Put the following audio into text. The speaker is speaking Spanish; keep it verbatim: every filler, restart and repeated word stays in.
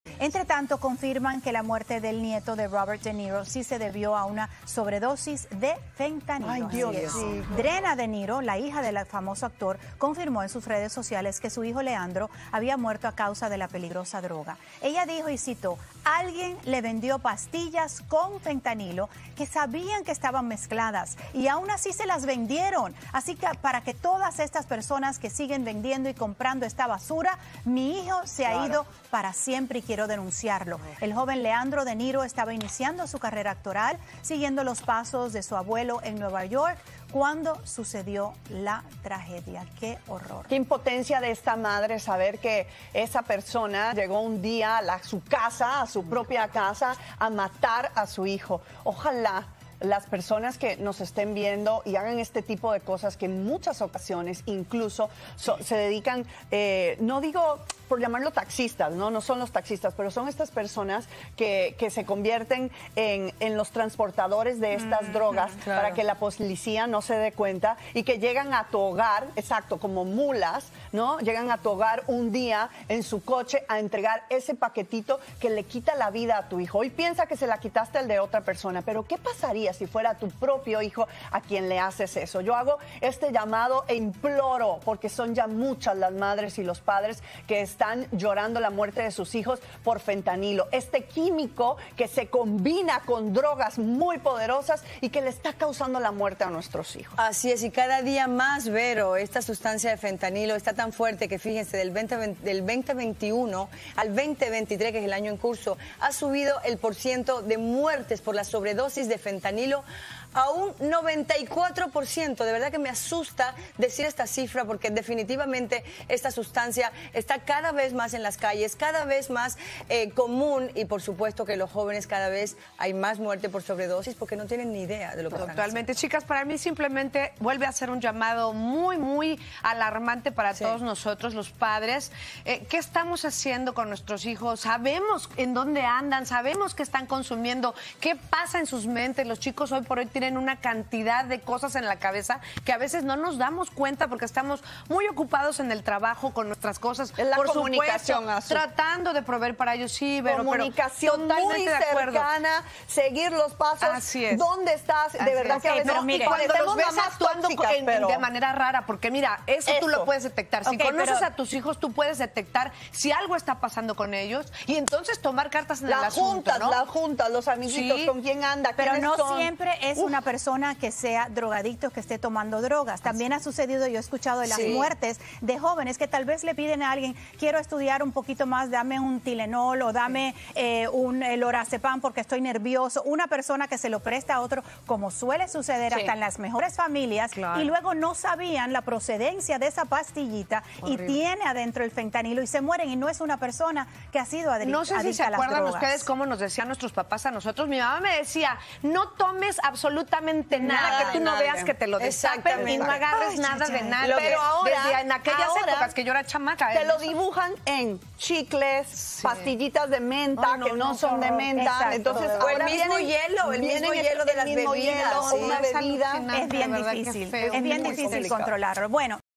Entre tanto, confirman que la muerte del nieto de Robert De Niro sí se debió a una sobredosis de fentanilo. Ay, Dios, sí. Drena De Niro, la hija del famoso actor, confirmó en sus redes sociales que su hijo Leandro había muerto a causa de la peligrosa droga. Ella dijo, y citó, alguien le vendió pastillas con fentanilo que sabían que estaban mezcladas y aún así se las vendieron. Así que para que todas estas personas que siguen vendiendo y comprando esta basura, mi hijo se ha Claro. ido para siempre y quiero denunciarlo. El joven Leandro De Niro estaba iniciando su carrera actoral, siguiendo los pasos de su abuelo en Nueva York, cuando sucedió la tragedia. ¡Qué horror! Qué impotencia de esta madre saber que esa persona llegó un día a la- su casa, a su propia casa, a matar a su hijo. Ojalá las personas que nos estén viendo y hagan este tipo de cosas que en muchas ocasiones incluso so- se dedican, eh, no digo por llamarlo taxistas, ¿no? No son los taxistas, pero son estas personas que, que se convierten en, en los transportadores de estas mm, drogas claro. para que la policía no se dé cuenta y que llegan a tu hogar, exacto, como mulas, ¿no? Llegan a tu hogar un día en su coche a entregar ese paquetito que le quita la vida a tu hijo. Hoy piensa que se la quitaste al de otra persona, pero ¿qué pasaría si fuera tu propio hijo a quien le haces eso? Yo hago este llamado e imploro, porque son ya muchas las madres y los padres que están llorando la muerte de sus hijos por fentanilo, este químico que se combina con drogas muy poderosas y que le está causando la muerte a nuestros hijos. Así es, y cada día más, Vero, esta sustancia de fentanilo está tan fuerte que, fíjense, del, veinte, del veinte veintiuno al veinte veintitrés, que es el año en curso, ha subido el porciento de muertes por la sobredosis de fentanilo a un noventa y cuatro por ciento. De verdad que me asusta decir esta cifra, porque definitivamente esta sustancia está cada vez más en las calles, cada vez más eh, común, y por supuesto que los jóvenes cada vez hay más muerte por sobredosis porque no tienen ni idea de lo que están Actualmente, haciendo. chicas, para mí simplemente vuelve a ser un llamado muy, muy alarmante para Sí. todos nosotros, los padres. Eh, ¿Qué estamos haciendo con nuestros hijos? Sabemos en dónde andan, sabemos qué están consumiendo, qué pasa en sus mentes. Los chicos hoy por hoy tienen una cantidad de cosas en la cabeza que a veces no nos damos cuenta porque estamos muy ocupados en el trabajo con nuestras cosas. En la por comunicación, supuesto, Azu. tratando de proveer para ellos, sí, pero, Comunicación pero muy totalmente de acuerdo. cercana, seguir los pasos. Así es. ¿Dónde estás? De Así verdad es. que a Sí, veces pero mire, Cuando los parecemos ves mamás actuando tóxicas, en- pero- de manera rara, porque mira, eso, tú Eso. lo puedes detectar. Si Ok, conoces pero- a tus hijos, tú puedes detectar si algo está pasando con ellos y entonces tomar cartas en el la asunto, junta, ¿no? la junta, los amiguitos, Sí. con quién anda, Pero quiénes no son. siempre es Uf. una persona que sea drogadicto, que esté tomando drogas. También ha sucedido, yo he escuchado de las Sí. muertes de jóvenes que tal vez le piden a alguien, quiero estudiar un poquito más, dame un Tylenol o dame eh, un eh, lorazepam porque estoy nervioso. Una persona que se lo presta a otro, como suele suceder Sí. hasta en las mejores familias, Claro. y luego no sabían la procedencia de esa pastillita Horrible. y tiene adentro el fentanilo y se mueren, y no es una persona que ha sido adicta, No sé si adicta se a las acuerdan drogas. ustedes cómo nos decían nuestros papás a nosotros. Mi mamá me decía, no tomes absolutamente nada, Nada que tú de no nadie. veas que te lo destapen Exactamente. y no agarres Ay, nada ya, de ya. nada. Lo que- Pero ahora- Desde en aquellas ahora épocas que yo era chamaca. Te ¿eh? lo dibujan en chicles, pastillitas de menta Ay, no, que no, no, son qué de horror. menta. Exacto, Entonces, de O el ahora mismo vienen- hielo, el mismo vienen hielo de el las mismo bebidas, hielo, sí. una Es bebida. alucinante. Es bien de verdad, qué difícil, feo, es bien muy difícil complicado. controlarlo. Bueno.